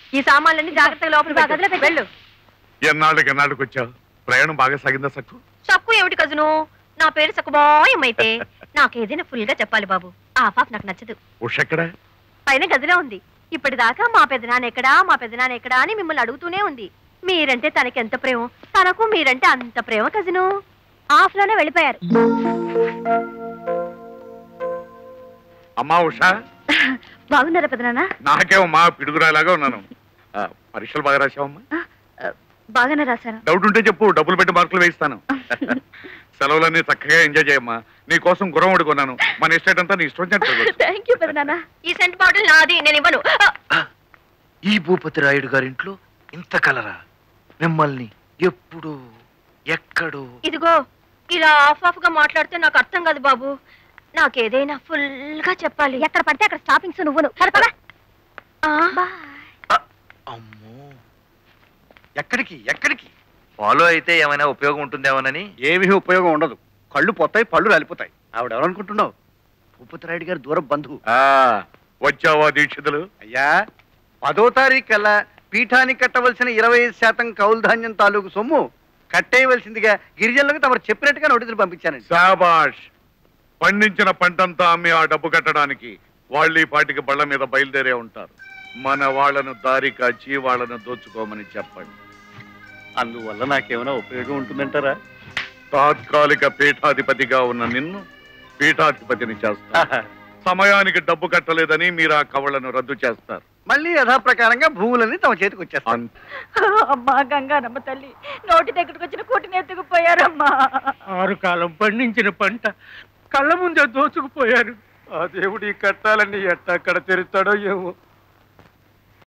ఈ సామాన్లన్నీ జాగ్రత్తగా లోపల వెళ్ళు. ఎన్నాళ్ళకి వచ్చావు? ప్రయాణం బాగా సాగిందా సక్కు? సక్కు ఏమిటి కజను? నా పేరు సక్కుబాయం అయితే నాకేదైనా ఫుల్ గా చెప్పాలి బాబు. ఆ పాప నాకు నచ్చదు. ఉషెక్కడా? పైన గదిలో ఉంది. ఇప్పటిదాకా మా పెదనాన్న ఎక్కడా అని మిమ్మల్ని అడుగుతూనే ఉంది. మీరంటే తనకెంత ప్రేమ, తనకు మీరంటే అంత ప్రేమ కజను. హాఫ్ లోనే వెళ్ళిపోయారు. అమ్మా ఉషా, బాగున్నారా పెదనాన్న? నాకేమమ్మా పిడుగురాలాగా ఉన్నాను. పరీక్షలు బాగా రాసావమ్మా? బాగానే రాశాను. డౌట్ ఉంటే చెప్పు, డబ్బులు పెట్టి మార్కులు వేయిస్తాను. సెలవులన్నీ చక్కగా ఎంజాయ్ చేయమ్మా. నీ కోసం గుర్రం కొన్నాను. మన ఎస్టేట్ అంతా నీ ఇష్టం. థాంక్యూ పెదనాన్న. ఈ సెంట్ బాటిల్ నాది, నేను ఇవ్వను. ఈ భూపతి రాయుడు గారింట్లో ఇంత కలరా? మిమ్మల్ని ఎప్పుడు ఎక్కడో. ఇదిగో ఇలా ఆఫ్ గా మాట్లాడితే నాకు అర్థం కాదు బాబు. నాకేదైనా ఫుల్ గా చెప్పాలి. ఎక్కడ పడితే అక్కడ స్టాపింగ్స్ నువ్వును. అమ్మో, ఎక్కడికి ఫాలో అయితే ఏమైనా ఉపయోగం ఉంటుందేమోనని. ఏమీ ఉపయోగం ఉండదు. కళ్ళు పోతాయి, పళ్ళు రాలిపోతాయి. ఆవిడెవరనుకుంటున్నావు? భూపతి రాయుడు గారు దూర బంధువు. వచ్చావా దీక్షితులు? అయ్యా, 10వ తారీఖు కల్లా పీఠానికి కట్టవలసిన 25% కౌలు ధాన్యం తాలూకు సొమ్ము కట్టేయవలసిందిగా గిరిజనులకు తమరు చెప్పినట్టుగా నోటీసులు పంపించానండి. శాబాష్. పండించిన పంటంతా అమ్మి ఆ డబ్బు కట్టడానికి వాళ్ళు ఈ పాటికి బళ్ళ మీద బయలుదేరే ఉంటారు. మన వాళ్ళను దారి కాచి వాళ్ళను దోచుకోమని చెప్పండి. అందువల్ల నాకేమైనా ఉపయోగం ఉంటుందంటారా? తాత్కాలిక పీఠాధిపతిగా ఉన్న నిన్ను పీఠాధిపతిని చేస్తారు. సమయానికి డబ్బు కట్టలేదని మీరు ఆ కవళ్లను రద్దు చేస్తారు. మళ్ళీ యథాప్రకారంగా భూములన్నీ తమ చేతికి వచ్చేస్తాను. అమ్మా గంగానమ్మ తల్లి, నోటి దగ్గరకు వచ్చిన కూటిని ఎత్తుకుపోయారమ్మా. 6 కాలం పండించిన పంట కళ్ళ ముందే దోచుకుపోయారు. ఆ దేవుడి కట్టాలని ఎట్టా అక్కడ తెరుస్తాడో ఏమో.